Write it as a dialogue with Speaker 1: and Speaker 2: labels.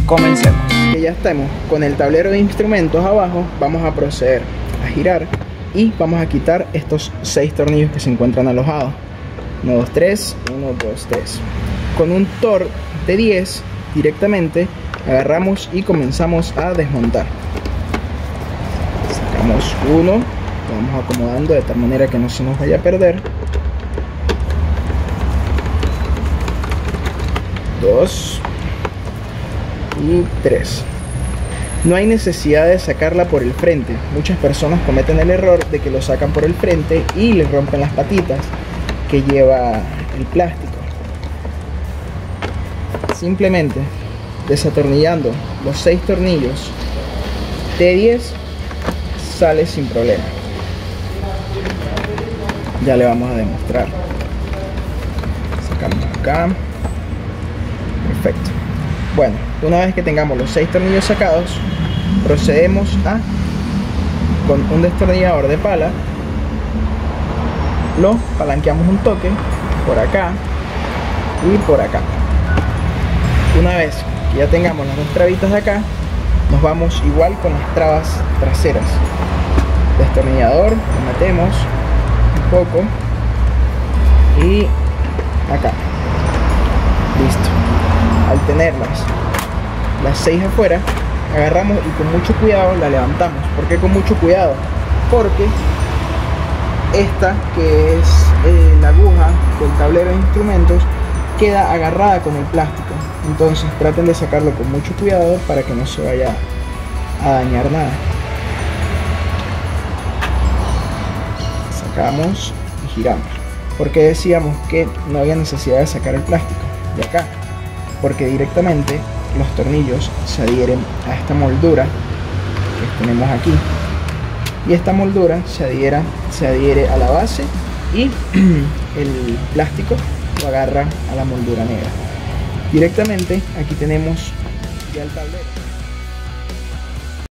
Speaker 1: comencemos.
Speaker 2: Ya estamos con el tablero de instrumentos abajo, vamos a proceder a girar y vamos a quitar estos 6 tornillos que se encuentran alojados. 1, 2, 3, 1, 2, 3. Con un Torx de 10 directamente agarramos y comenzamos a desmontar. Sacamos uno, lo vamos acomodando de tal manera que no se nos vaya a perder. 2 y 3. No hay necesidad de sacarla por el frente. Muchas personas cometen el error de que lo sacan por el frente y les rompen las patitas que lleva el plástico. Simplemente desatornillando los 6 tornillos T10 sale sin problema. Ya le vamos a demostrar. Sacamos acá. Perfecto. Bueno, una vez que tengamos los 6 tornillos sacados, procedemos a, con un destornillador de pala, lo palanqueamos un toque por acá y por acá. Una vez que ya tengamos las 2 trabitas de acá, nos vamos igual con las trabas traseras. Destornillador, lo metemos un poco y acá. Listo. Al tenerlas las 6 afuera, agarramos y con mucho cuidado la levantamos. ¿Por qué con mucho cuidado? Porque esta, que es la aguja del tablero de instrumentos, queda agarrada con el plástico. Entonces traten de sacarlo con mucho cuidado para que no se vaya a dañar nada. Sacamos y giramos. Porque decíamos que no había necesidad de sacar el plástico de acá, porque directamente los tornillos se adhieren a esta moldura que tenemos aquí, y esta moldura se adhiere a la base y el plástico lo agarra a la moldura negra. Directamente aquí tenemos ya el tablero.